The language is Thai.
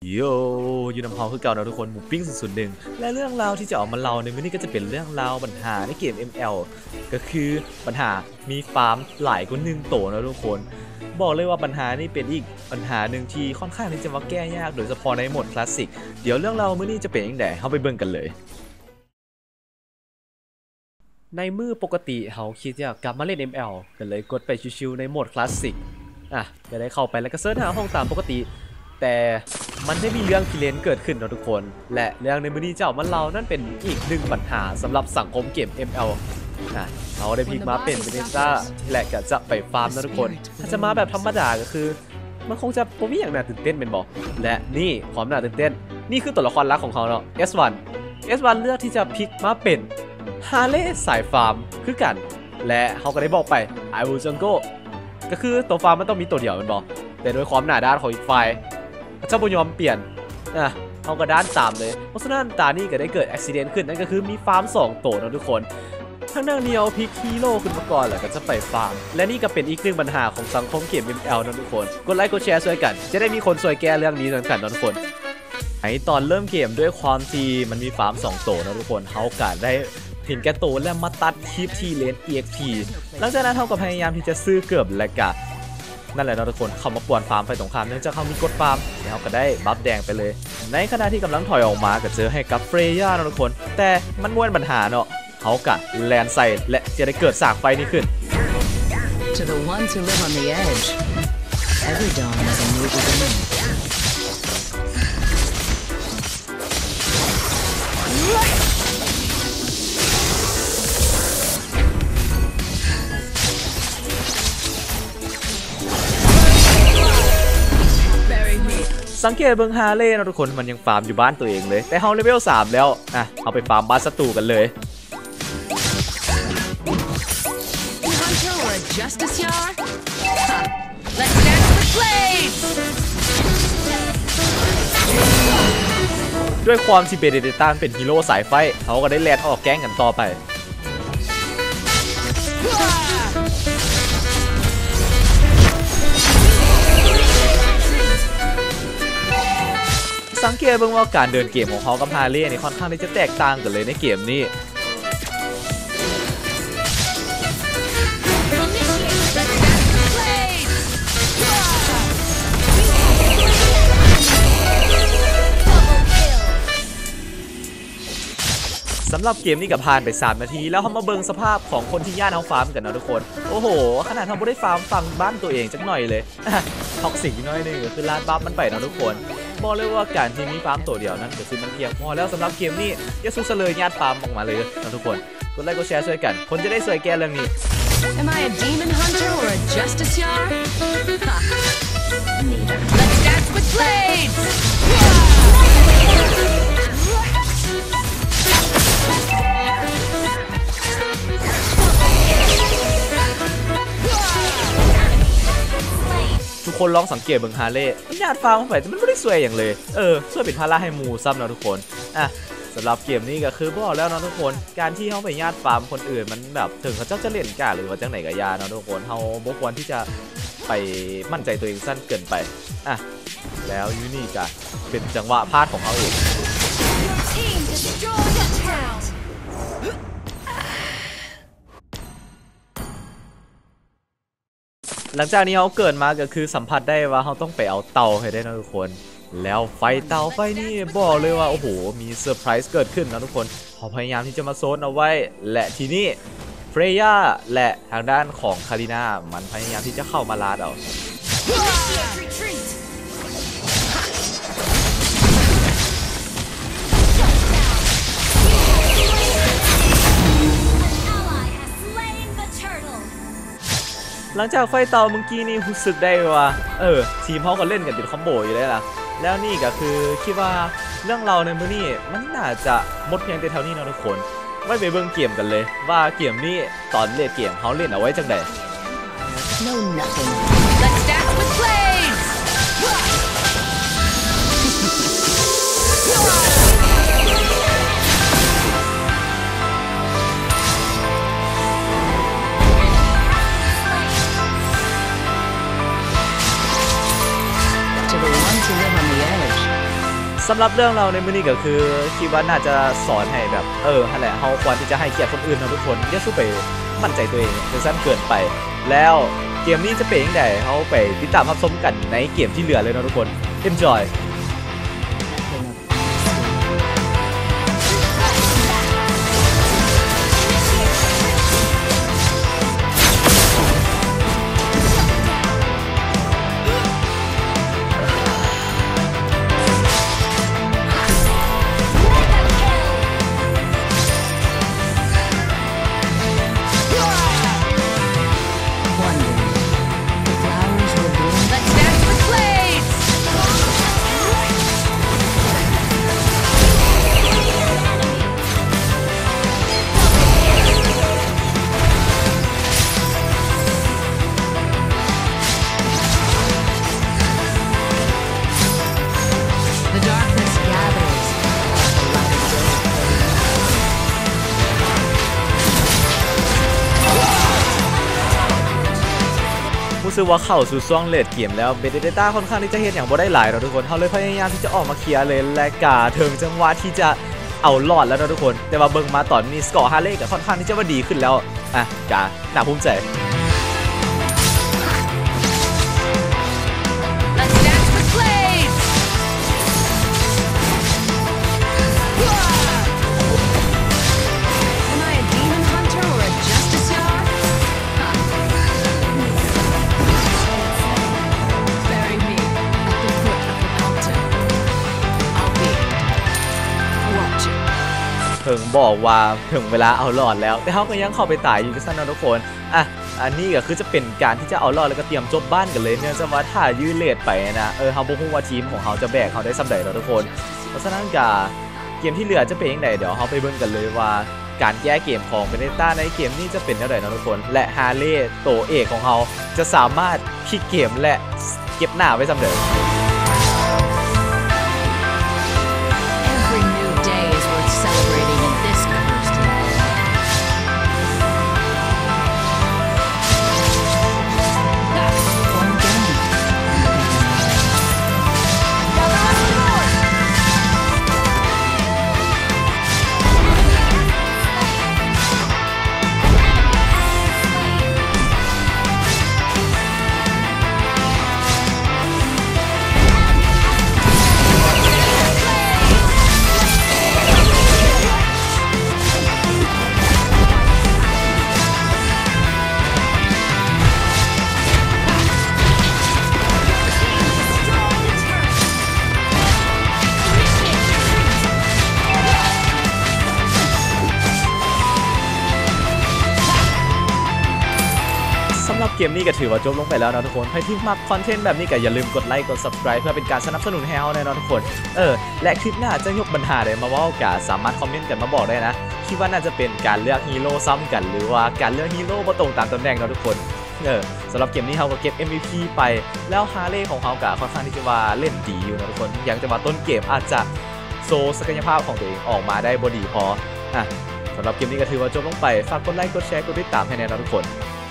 โยยูนำพองคือเก่านะทุกคนหมูปิ้ง001และเรื่องราวที่จะออกมาเล่าในวันนี้ก็จะเป็นเรื่องราวปัญหาในเกม ML ก็คือปัญหามีฟาร์มหลายกว่า1โตนะทุกคนบอกเลยว่าปัญหานี้เป็นอีกปัญหาหนึ่งที่ค่อนข้างที่จะมาแก้ยากโดยเฉพาะในโหมดคลาสสิกเดี๋ยวเรื่องราวมื้อนี้จะเป็นยังไงเข้าไปเบิ่งกันเลยในมือปกติเขาคิดจะกลับมาเล่น ML ก็เลยกดไปชิวๆในโหมดคลาสสิกจะได้เข้าไปแล้วก็เซิร์ชหาห้องตามปกติแต่มันได้มีเรื่องที่เลนเกิดขึ้นนะทุกคนและเรื่องในมื้อนี้เจ้ามันเรานั่นเป็นอีกหนึ่งปัญหาสำหรับสังคมเกม ML เขาได้พลิกมาเป็นเบเนซ่าและก็จะไปฟาร์มนะทุกคนถ้าจะมาแบบธรรมดาก็คือมันคงจะผมมีอย่างน่าตื่นเต้นเป็นบอกและนี่ความน่าตื่นเต้นนี่คือตัวละครลักของเขาเนาะ S1 เลือกที่จะพลิกมาเป็นฮาร์เลย์สายฟาร์มคือกันและเขาก็ได้บอกไป I will jungle ก็คือตัวฟาร์มมันต้องมีตัวเดียวมันบอกแต่โดยความหนาด้านของอีกฝ่ายเจ้าบุญยอมเปลี่ยนเขาก็ด้านตามเลยเพราะฉะนั้นตานี่ก็ได้เกิดอุบิเหตุขึ้นนั่นก็คือมีฟาร์ม2ตัวนะทุกคนทั้งนางเนียวพิกฮีโร่ขึ้นมาก่อนแล้วก็จะไปฟาร์มและนี่ก็เป็นอีกหนึ่งปัญหาของสังคมเกม ML นะทุกคนกดไลค์กดแชร์ช่วยกันจะได้มีคนช่วยแก้เรื่องนี้กันนะทุกคนไอตอนเริ่มเกมด้วยความที่มันมีฟาร์ม2ตัวนะทุกคนเขาก็ได้เห็นแก่ตัวและมาตัดคลิปที่เลน EXP หลังจากนั้นเขาก็พยายามที่จะซื้อเกือบและกะนั่นแหละนะทุกคนเขามาป่วนฟาร์มไฟตรงข้ามเนื่องจากเขามีกดฟาร์มแล้วเขาก็ได้บัฟแดงไปเลยในขณะที่กำลังถอยออกมาก็เจอให้กับเฟรย่านะทุกคนแต่มันม้วนปัญหาเนาะเขากะแลนใส่และจะได้เกิดสากไฟนี้ขึ้น To the ones who live on the edge, every dawn is a new beginning. สังเกตเบิงฮาเล่นะทุกคนมันยังฟาร์มอยู่บ้านตัวเองเลยแต่เฮาเลเวล3แล้วเอาไปฟาร์มบ้านศัตรูกันเลยด้วยความที่เบเดต้าเป็นฮีโร่สายไฟเขาก็ได้แลนออกแก๊งกันต่อไปสังเกตเบิ่งว่าการเดินเกมของเขากับฮาร์เลย์นี่ค่อนข้างที่จะแตกต่างกันเลยในเกมนี้สำหรับเกมนี้กับผ่านไป3นาทีแล้วเขามาเบิ่งสภาพของคนที่ย่านเอาฟาร์มกันนะทุกคนโอ้โหขนาดเขาไม่ได้ฟาร์มฝั่งบ้านตัวเองจักหน่อยเลยท็อกซิกน้อยนึงก็คือลาดบัฟมันไปนะทุกคนบอกเลยว่าการที่มีฟาร์มตัวเดียวนั้นก็คือมันเพียงพอแล้วสำหรับเกมนี้อย่าสู้เลยญาติฟาร์มออกมาเลยนะทุกคนกดไลค์กดแชร์ช่วยกันคนจะได้ช่วยแก้เรื่องนี้ Am I a demon hunter or a justice yard? Neither. Let's dance with blades. ทุกคนลองสังเกตเบิ่งฮาร์เลย์มันญาติฟาร์มเข้าไปแต่มันไม่ได้สวยอย่างเลยช่วยเป็นภาระให้มูซ้ำนะทุกคนสำหรับเกมนี้ก็คือบอกแล้วนะทุกคนการที่เขาไปญาติฟาร์มคนอื่นมันแบบถึงเขาจะเล่นกล้าหรือว่าจังไหนกับยานะทุกคนเขาบ่ควรที่จะไปมั่นใจตัวเองสั้นเกินไปแล้วยูนี่ก็เป็นจังหวะพลาดของเขาเองหลังจากนี้เขาเกิดมาก็คือสัมผัสได้ว่าเขาต้องไปเอาเตาให้ได้นะทุกคนแล้วไฟเตาไฟนี่บอกเลยว่าโอ้โหมีเซอร์ไพรส์เกิดขึ้นนะทุกคนเขาพยายามที่จะมาโซนเอาไว้และทีนี้เฟรย่าและทางด้านของคาริน่ามันพยายามที่จะเข้ามาลาดเอาหลังจากไฟเตาเมื่อกี้นี่รู้สึกได้ว่าทีมเขาก็เล่นกันเป็นคอมโบอยู่เลยล่ะแล้วนี่ก็คือคิดว่าเรื่องเราในมื้อนี้มันน่าจะหมดเพียงแต่เท่านี้นะทุกคนไว้ไปเบิ่งเกมกันเลยว่าเกมนี้ตอนเล่นเกมเขาเล่นเอาไว้จังได No nothing. Let's dance with blades. To the ones who live on the edge, สำหรับเรื่องเราในมื้อนี้ก็คือคิดว่าน่าจะสอนให้แบบนั่นแหละเฮาควรที่จะให้เกียรติคนอื่นนะทุกคนอย่าสู้ไปมั่นใจตัวเองจนสั้นเกินไปแล้วเกมนี้จะเป็นยังไงเฮาไปติดตามรับชมกันในเกมที่เหลือเลยนะทุกคน Enjoyรู้สึกว่าเข้าสู่ช่วงเลดเกมแล้วเบเดต้าค่อนข้างที่จะเห็นอย่างบ่ได้หลายเราทุกคนเขาเลยพยายามที่จะออกมาเคลียร์เลยและกาถึงจังหวะที่จะเอารอดแล้วนะทุกคนแต่ว่าเบิ่งมาตอนนี้สกอร์ฮาเล่ก็ค่อนข้างที่จะว่าดีขึ้นแล้วกาน่าภูมิใจถึงบอกว่าถึงเวลาเอารอดแล้วแต่เขาก็ยังเข้าไปตายอยู่สั้นนะทุกคนอันนี้ก็คือจะเป็นการที่จะเอารอดแล้วก็เตรียมจบบ้านกันเลยเนื่องจากว่าถ้ายื้อเลทไปนะเขาบ่ฮู้ว่าทีมของเขาจะแบกเขาได้สำเร็จแล้วทุกคนเพราะฉะนั้นเกมที่เหลือจะเป็นยังไงเดี๋ยวเขาไปเบิ่งกันเลยว่าการแก้เกมของเบเนต้าในเกมนี้จะเป็นเท่าไหร่นะทุกคนและฮาเล่ตัวเอกของเขาจะสามารถพลิกเกมและเก็บหน้าไว้สำเร็จสำหรับเกมนี้ก็ถือว่าจบลงไปแล้วนะทุกคนใครที่มักคอนเทนต์แบบนี้ก็อย่าลืมกดไลค์กด subscribe เพื่อเป็นการสนับสนุนให้เราแน่นอนทุกคนและคลิปหน้าจะยกปัญหาใดมาว่าก็สามารถคอมเมนต์กันมาบอกได้นะคิดว่าน่าจะเป็นการเลือกฮีโร่ซ้ำกันหรือว่าการเลือกฮีโร่บ่ตรงตามตำแหน่งนะทุกคนสำหรับเกมนี้เขาก็เก็บ MVP ไปแล้วฮาเล่ของเขาก็ค่อนข้างที่จะว่าเล่นดีอยู่นะทุกคนยังจะมาต้นเกมอาจจะโซศักยภาพของตัวเองออกมาได้บ่ดีพอสำหรับเกมนี้ก็ถือว่าจบลงไปฝากกดไลค์กดแชร์กดติดตามให้แน่นอนทุกคน